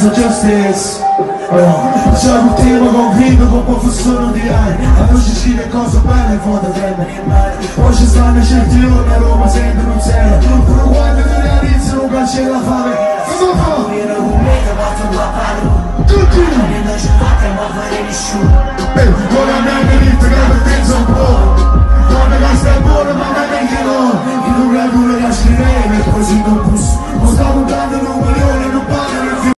senza justice. C'è un team convinto con confusione di anni. A noi ci scrive cose belle in fondo degli animali. Poi ci stanno certi giorni a Roma sentono un cielo. Pure quando ti realizzi non cancelli la fame. Cosa fa?